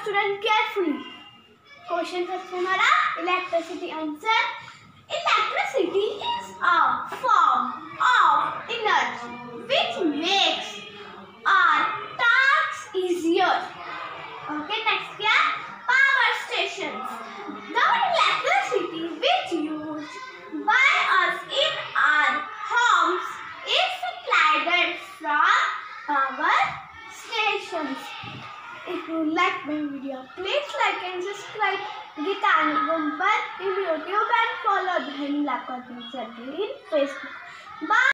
student carefully. Question first हमारा electricity answer. Electricity is a form of energy which makes our tasks easier. Okay, next क्या? Power stations. The electricity which used by us in our homes is supplied from power stations. If you like my video, please like and subscribe Geeta Anupam in YouTube and follow the Himla in Facebook. Bye.